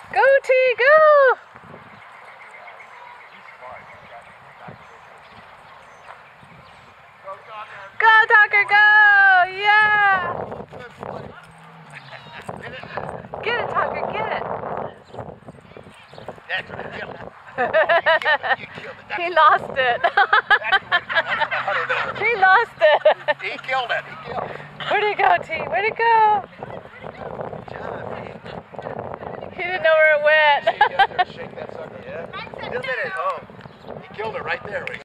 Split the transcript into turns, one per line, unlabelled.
Go, T, go! Go, Tucker, go! Yeah! Get it, Tucker, get it!
That's what it killed. You killed it.
He lost it. He lost it.
He killed it. He killed it.
Where'd he go, T? Where'd he go? He didn't know where it went.
Shake that sucker. Yeah. He killed it right there.